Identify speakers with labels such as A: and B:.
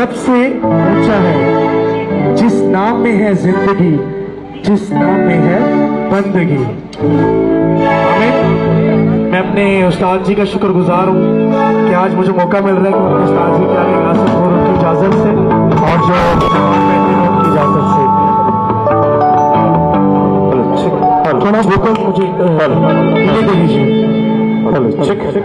A: सबसे ऊंचा है, जिस नाम में है जिंदगी, जिस नाम में है बंदगी। आमीन। मैं अपने उस्ताद जी का शुक्रगुजार हूँ कि आज मुझे मौका मिल रहा है कि मैं अपने उस्ताद जी के आगे गा सकूँ उनकी इजाजत से, और जो उनकी इजाजत से थोड़ा वोकल मुझे दे दीजिए।